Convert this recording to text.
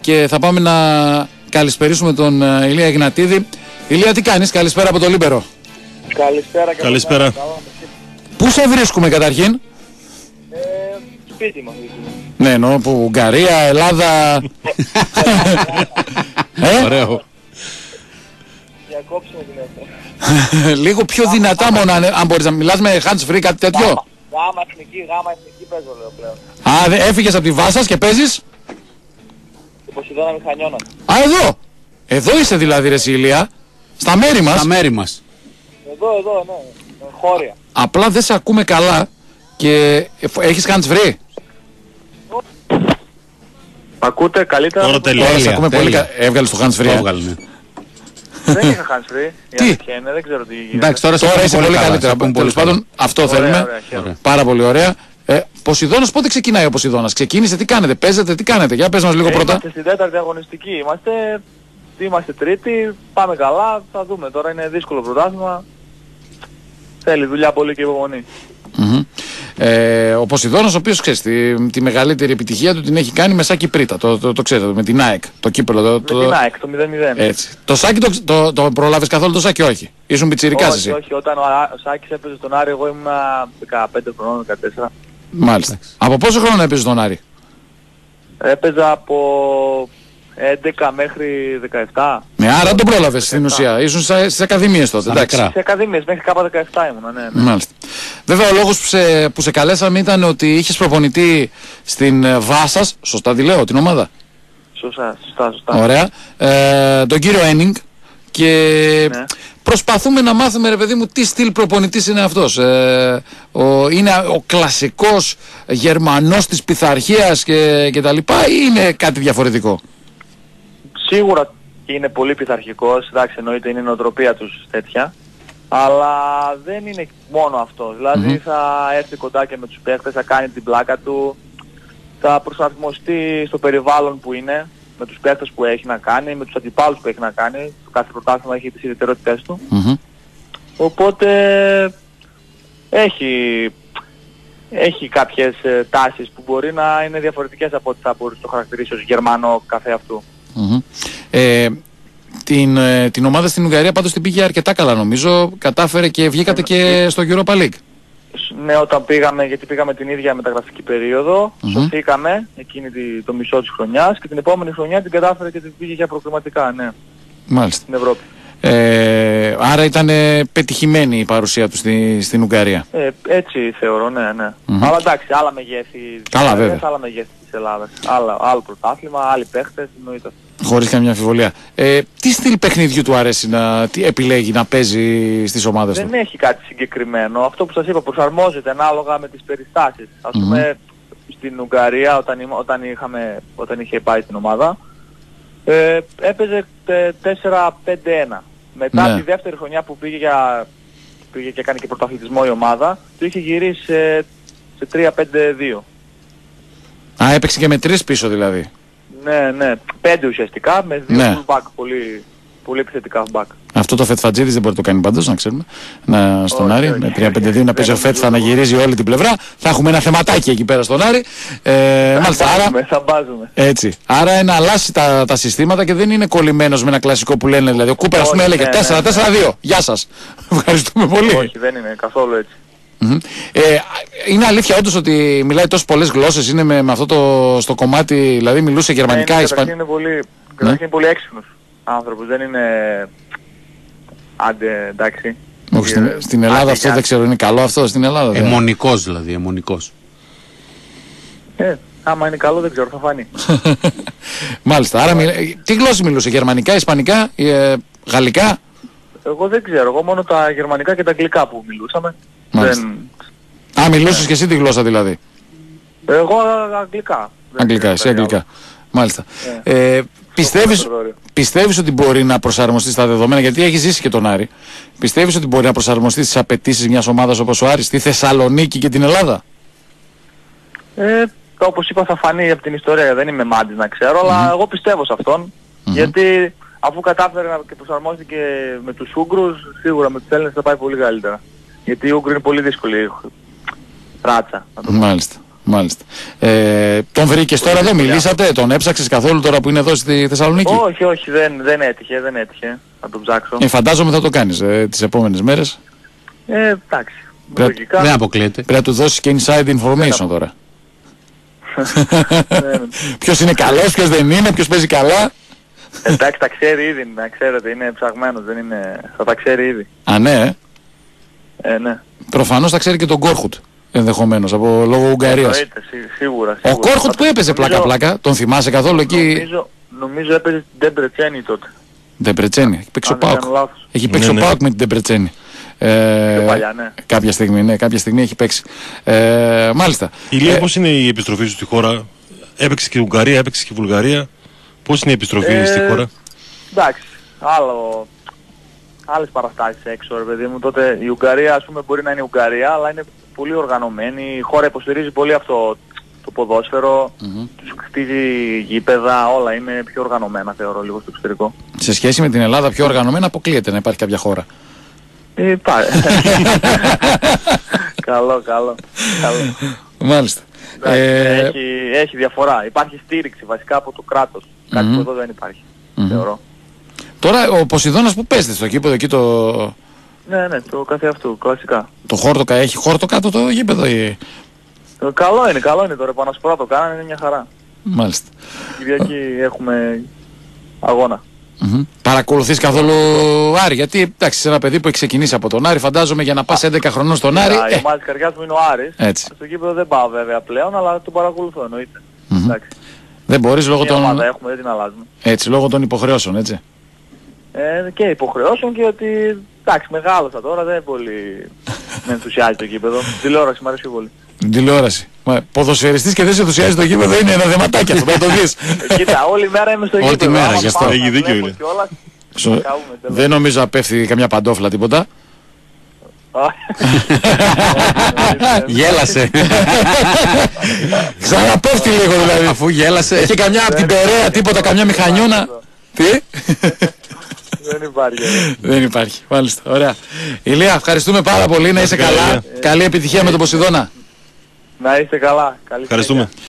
και θα πάμε να καλησπερίσουμε τον Ηλία Ιγνατίδη. Ηλία, τι κάνεις? Καλησπέρα από το Λίμπερο. Καλησπέρα και καλησπέρα. Πού σε βρίσκουμε καταρχήν? Σπίτι μας. Ναι, εννοώ που Ουγγαρία, Ελλάδα. Ωραίο. Διακόψουμε την έφερα. Λίγο πιο δυνατά μόνο, αν μπορείς να μιλάς με hands free, κάτι τέτοιο. Γάμα εθνική παίζω λέω πλέον. Α, έφυγες από τη Βάσας και παίζεις? Η Ποσειδώνα Μηχανιώνα. Α, εδώ! Εδώ είσαι δηλαδή ρε Ηλία. Στα μέρη μας. Στα μέρη μας. Εδώ, ναι. Χώρια. Απλά δεν σε ακούμε καλά και έχεις hands free. Ακούτε καλύτερα? Τώρα τέλεια. Τώρα σε ακούμε πολύ καλά. Έβγαλες το hands free. Έβγαλε. Δεν είχα hands free. Η Τι? αλήθεια είναι, δεν ξέρω τι γίνεται. Εντάξει, τώρα Είσαι πολύ καλύτερα. Τέλος πάντων, αυτό θέλουμε. Ωραία, χαίρομαι. Πάρα πολύ ωραία. Ποσειδώνας, πότε ξεκινάει ο Ποσειδώνας? Ξεκίνησε, τι κάνετε, παίζετε, τι κάνετε? Για πες μας λίγο πρώτα. Είμαστε στην τέταρτη αγωνιστική. Είμαστε τρίτη, πάμε καλά, θα δούμε. Τώρα είναι δύσκολο πρωτάθλημα. Θέλει δουλειά πολύ και υπομονή. Ο Ποσειδώνας, ο οποίος ξέρεις, τη μεγαλύτερη επιτυχία του την έχει κάνει με Σάκη Πρίτα. Το ξέρετε, με την ΑΕΚ. Το κύπελο. Με την ΑΕΚ, το 0-0. Έτσι. Το Σάκη το προλάβες καθόλου το Σάκη? Όχι. Ήσουν πιτσιρικάς εσύ. Όχι, όταν ο Σάκης έπαιζε στον Άρη, εγώ ήμουν 15 χρονών, 14. Μάλιστα. Από πόσο χρόνο έπαιζε στον Άρη? Έπαιζα από 11 μέχρι 17. Ναι, άρα δεν το πρόλαβες στην ουσία. Ήσουν στις ακαδημίες τότε. Εντάξει. Σε ακαδημίες, μέχρι κάπου 17 ήμουνα, ναι. Μάλιστα. Βέβαια ο λόγος που σε καλέσαμε ήταν ότι είχες προπονητή στην Βάσας, σωστά τη λέω, την ομάδα? Σωστά. Ωραία. Τον κύριο Ένινγκ και Ναι. προσπαθούμε να μάθουμε ρε παιδί μου τι στυλ προπονητής είναι αυτός. Είναι ο κλασικός Γερμανός της πειθαρχίας και τα λοιπά, ή είναι κάτι διαφορετικό? Σίγουρα είναι πολύ πειθαρχικός, εντάξει, εννοείται είναι η νοοτροπία τους τέτοια. Αλλά δεν είναι μόνο αυτό. Δηλαδή θα έρθει κοντά και με τους παίκτες, θα κάνει την πλάκα του, θα προσαρμοστεί στο περιβάλλον που είναι, με τους παίκτες που έχει να κάνει, με τους αντιπάλους που έχει να κάνει. Το κάθε πρωτάθλημα έχει τις ιδιαιτερότητες του. Οπότε έχει κάποιες τάσεις που μπορεί να είναι διαφορετικές από ό,τι θα μπορούσε να το χαρακτηρίσει ως Γερμανό καθε αυτού. Την ομάδα στην Ουγγαρία πάντως την πήγε αρκετά καλά νομίζω. Κατάφερε και βγήκατε και στο Europa League. Ναι, όταν πήγαμε, γιατί πήγαμε την ίδια μεταγραφική περίοδο, σωθήκαμε εκείνη το μισό της χρονιάς και την επόμενη χρονιά την κατάφερε και την πήγε για προκριματικά, ναι. Μάλιστα. Στην Ευρώπη. Άρα ήταν πετυχημένη η παρουσία του στην Ουγγαρία. Έτσι θεωρώ, ναι. Αλλά εντάξει, άλλα μεγέθη Καλά, βέβαια. άλλα μεγέθη της Ελλάδας. Άλλο πρωτάθλημα, άλλοι παίχτες, εννοείται. Χωρίς καμιά αμφιβολία. Τι στυλ παιχνιδιού του αρέσει τι επιλέγει να παίζει στις ομάδες του? Δεν έχει κάτι συγκεκριμένο. Αυτό που σας είπα προσαρμόζεται ανάλογα με τις περιστάσεις. Ας πούμε στην Ουγγαρία όταν είχε πάει στην ομάδα έπαιζε 4-5-1. Μετά τη δεύτερη χρονιά που πήγε και έκανε και πρωταθλητισμό η ομάδα, το είχε γυρίσει σε 3-5-2. Α, έπαιξε και με 3 πίσω δηλαδή. Ναι, 5 ουσιαστικά με 2 fullback, πολύ επιθετικά fullback. Αυτό το Φετφατζίδης δεν μπορεί να το κάνει πάντως, να ξέρουμε. Στον Άρη, με 3-5-2 να παίζει ο Φετ, θα αναγυρίζει όλη την πλευρά. Θα έχουμε ένα θεματάκι εκεί πέρα στον Άρη. Μάλιστα, θα μπάζουμε. Έτσι. Άρα να αλλάσει τα συστήματα και δεν είναι κολλημένος με ένα κλασικό που λένε. Δηλαδή ο Κούπερ ας πούμε έλεγε 4-4-2. Γεια σας. Ευχαριστούμε πολύ. Όχι, δεν είναι καθόλου έτσι. Είναι αλήθεια όντως ότι μιλάει τόσες πολλές γλώσσες, είναι με αυτό στο κομμάτι, δηλαδή μιλούσε γερμανικά, ισπανικά. Είναι πολύ έξυπνος άνθρωπος, δεν είναι εντάξει. Όχι, στην Ελλάδα αυτό δεν ξέρω, είναι καλό αυτό στην Ελλάδα? Αιμονικός δηλαδή, αιμονικός. Άμα είναι καλό δεν ξέρω, θα φανεί. Μάλιστα, άρα τι γλώσσα μιλούσε, γερμανικά, ισπανικά, γαλλικά? Εγώ δεν ξέρω, εγώ μόνο τα γερμανικά και τα αγγλικά που μιλούσαμε. Μιλούσες και εσύ τη γλώσσα δηλαδή? Εγώ αγγλικά. Αγγλικά, εσύ αγγλικά. Μάλιστα. Πιστεύεις ότι μπορεί να προσαρμοστεί στα δεδομένα, γιατί έχεις ζήσει και τον Άρη, πιστεύεις ότι μπορεί να προσαρμοστεί στις απαιτήσεις μιας ομάδας όπως ο Άρης, στη Θεσσαλονίκη και την Ελλάδα? Όπως είπα θα φανεί από την ιστορία, δεν είμαι μάντης να ξέρω, αλλά εγώ πιστεύω σε αυτόν, γιατί αφού κατάφερε και προσαρμόστηκε με τους Ούγγρους, σίγουρα με τους Έλληνες θα πάει πολύ καλύτερα. Γιατί οι Ούγγροι είναι πολύ δύσκολη ράτσα. Μάλιστα. Μάλιστα. Τον βρήκες τώρα εδώ, μιλήσατε, τον έψαξες καθόλου τώρα που είναι εδώ στη Θεσσαλονίκη? Όχι, δεν έτυχε. Θα τον ψάξω. Φαντάζομαι θα το κάνεις τις επόμενες μέρες. Εντάξει. Λογικά. Δεν αποκλείεται. Πρέπει να του δώσεις και inside information τώρα. Ποιος είναι καλός, ποιος δεν είναι, ποιος παίζει καλά. Εντάξει, τα ξέρει ήδη, να ξέρετε, είναι ψαγμένος, δεν είναι... θα τα ξέρει ήδη. Α, ναι. Ναι. Προφανώς θα ξέρει και τον Κόρχουτ, ενδεχομένως, από λόγω Ουγγαρίας. Σίγουρα. Ο Κόρχουτ που έπαιζε πλάκα-πλάκα, τον θυμάσαι καθόλου εκεί? Νομίζω έπαιζε την Ντεμπρετσένη τότε. Ντεμπρετσένη, έχει παίξει ο Πάουκ. Έχει παίξει ο Πάουκ με την Ντεμπρετσένη. Πιο παλιά, ναι. Κάποια στιγμή έχει παίξει. Μάλιστα. Ηλία, πώς είναι η επιστροφή σου στη χώρα? Έπαιξε και η Ουγγαρία, έπαιξε και η Βουλγαρία. Πώς είναι η επιστροφή στη χώρα? Εντάξει, άλλες παραστάσεις έξω, ρε παιδί μου. Τότε η Ουγγαρία, ας πούμε, μπορεί να είναι η Ουγγαρία, αλλά είναι πολύ οργανωμένη. Η χώρα υποστηρίζει πολύ αυτό το ποδόσφαιρο, τους χτίζει γήπεδα, όλα είναι πιο οργανωμένα, θεωρώ, λίγο στο εξωτερικό. Σε σχέση με την Ελλάδα, πιο οργανωμένα αποκλείεται να υπάρχει κάποια χώρα. Καλό. Μάλιστα. Έχει διαφορά. Υπάρχει στήριξη βασικά από το κράτος. Κάτι που εδώ δεν υπάρχει, θεωρώ. Τώρα ο Ποσειδώνας που παίζεται στο γήπεδο εκεί το... Ναι, το καθεαυτού, κλασικά. Το χόρτο, έχει χόρτο κάτω το γήπεδο ή... Καλό είναι τώρα, επανασπορά το κάνανε, είναι μια χαρά. Μάλιστα. Κυριακή έχουμε αγώνα. Παρακολουθείς καθόλου Άρη? Γιατί εντάξει, σε ένα παιδί που έχει ξεκινήσει από τον Άρη, φαντάζομαι για να πας 11 χρονών στον Άρη. Η ομάδα της καρδιάς μου είναι ο Άρης. Έτσι. Στο γήπεδο δεν πάω βέβαια πλέον, αλλά το παρακολουθώ, εννοείται. Δεν μπορείς λόγω των... ομάδα έχουμε, δεν την αλλάζουμε. Έτσι, λόγω των υποχρεώσεων, έτσι. Και υποχρεώσεων και ότι εντάξει, μεγάλωσα τώρα, δεν πολύ με ενθουσιάζει το γήπεδο. Τηλεόραση μου αρέσει πολύ. Τηλεόραση. Ποδοσφαιριστής και δεν σε ενθουσιάζει το γήπεδο είναι ένα δεματάκι αυτό, θα το δεις. Κοίτα, όλη μέρα είμαι στο γήπεδο. Όλη τη μέρα, γι' αυτό. Έχει δίκιο. Δεν νομίζω να πέφτει καμιά παντόφλα τίποτα. Γέλασε. Ξαναπέφτει λίγο δηλαδή. Αφού γέλασε. Έχει καμιά από την Περαία τίποτα, καμιά μηχανιώνα. Τι? Δεν υπάρχει. Μάλιστα. Ωραία. Ηλία, ευχαριστούμε πάρα πολύ. Να είσαι καλά. Καλή επιτυχία με τον Ποσειδώνα. Να είστε καλά. Ευχαριστούμε.